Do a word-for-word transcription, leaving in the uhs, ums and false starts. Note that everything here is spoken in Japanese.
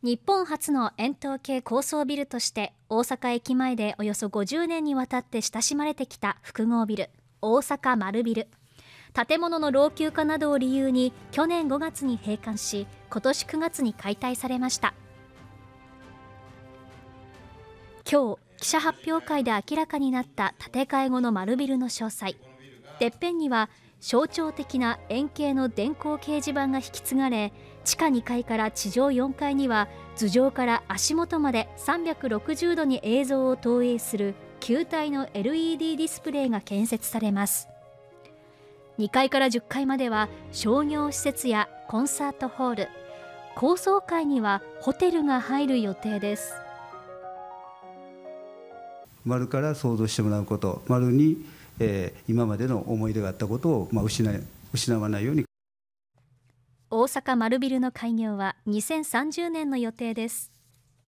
日本初の円筒形高層ビルとして大阪駅前でおよそごじゅうねんにわたって親しまれてきた複合ビル、大阪丸ビル。建物の老朽化などを理由に去年ごがつに閉館し、今年くがつに解体されました。今日、記者発表会で明らかになった建て替え後の丸ビルの詳細。てっぺんには象徴的な円形の電光掲示板が引き継がれ、地下にかいから地上よんかいには頭上から足元までさんびゃくろくじゅうどに映像を投影する球体の エルイーディー ディスプレイが建設されます。にかいからじゅっかいまでは商業施設やコンサートホール、高層階にはホテルが入る予定です。 丸から想像してもらうこと、丸に、えー、今までの思い出があったことを、まあ、失い、失わないように。 大阪丸ビルの開業はにせんさんじゅうねんの予定です。